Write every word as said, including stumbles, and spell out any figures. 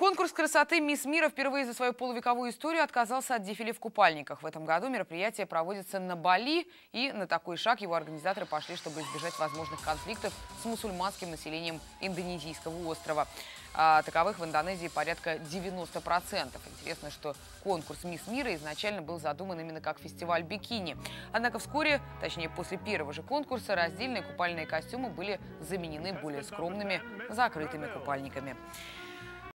Конкурс красоты «Мисс Мира» впервые за свою полувековую историю отказался от дефиле в купальниках. В этом году мероприятие проводится на Бали, и на такой шаг его организаторы пошли, чтобы избежать возможных конфликтов с мусульманским населением индонезийского острова. А таковых в Индонезии порядка девяноста процентов. Интересно, что конкурс «Мисс Мира» изначально был задуман именно как фестиваль бикини. Однако вскоре, точнее после первого же конкурса, раздельные купальные костюмы были заменены более скромными закрытыми купальниками.